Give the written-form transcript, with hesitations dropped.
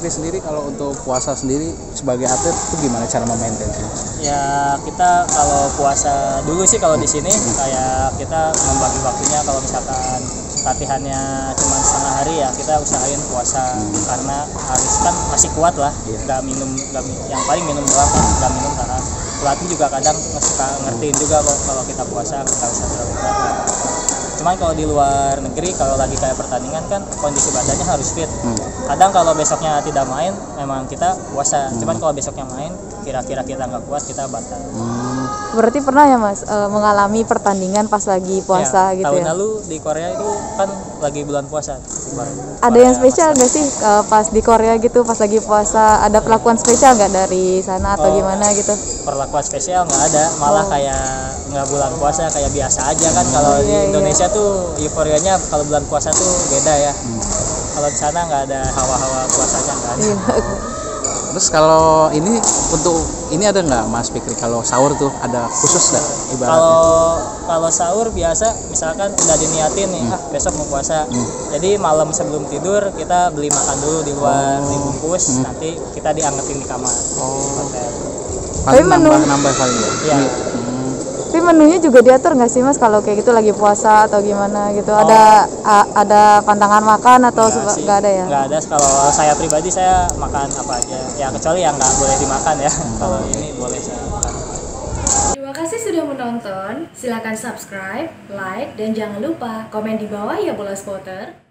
Sendiri kalau untuk puasa sendiri sebagai atlet itu gimana cara memaintainnya? Ya kita kalau puasa dulu sih kalau di sini kayak kita membagi waktunya, kalau misalkan latihannya cuma setengah hari ya kita usahain puasa karena harus kan masih kuat lah, nggak minum, yang paling minum doang kan, nggak minum karena pelatih juga kadang suka ngertiin juga kalau kita puasa nggak usah terlalu berat ya. Cuman kalau di luar negeri kalau lagi kayak pertandingan kan kondisi badannya harus fit. Kadang kalau besoknya tidak main memang kita puasa. Cuman kalau besoknya main kira-kira kita nggak kuat kita batal. Berarti pernah ya Mas mengalami pertandingan pas lagi puasa ya, gitu tahun ya? lalu di Korea itu kan lagi bulan puasa. Ada yang spesial nggak sih pas di Korea gitu pas lagi puasa, ada perlakuan spesial nggak dari sana atau gimana gitu? Perlakuan spesial nggak ada, malah kayak nggak bulan puasa, kayak biasa aja kan. Kalau di Indonesia tuh euforianya kalau bulan puasa tuh beda ya. Kalau di sana nggak ada hawa-hawa puasanya, nggak ada. Terus kalau ini untuk ini ada nggak Mas Fikri, kalau sahur tuh ada khusus nggak ibaratnya? Kalau sahur biasa misalkan udah diniatin nih besok mau puasa, jadi malam sebelum tidur kita beli makan dulu di luar, dibungkus, nanti kita diangetin di kamar di hotel. Paling nambah kali ya? Iya. Tapi menunya juga diatur nggak sih Mas kalau kayak gitu lagi puasa atau gimana gitu? Ada pantangan makan atau nggak ada ya? Nggak ada. Kalau saya pribadi saya makan apa aja ya, kecuali yang nggak boleh dimakan ya. Kalau ini boleh saya makan. Terima kasih sudah menonton. Silakan subscribe, like, dan jangan lupa komen di bawah ya bola spotter.